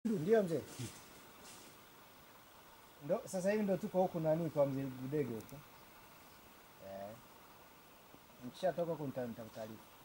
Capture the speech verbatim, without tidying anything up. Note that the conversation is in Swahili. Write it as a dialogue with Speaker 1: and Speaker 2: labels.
Speaker 1: Ndio mzee. Ndo sasa hivi ndo tuko huku nani kwa mzee Budege huko. Eh. Nikishatoka kunitataarifa.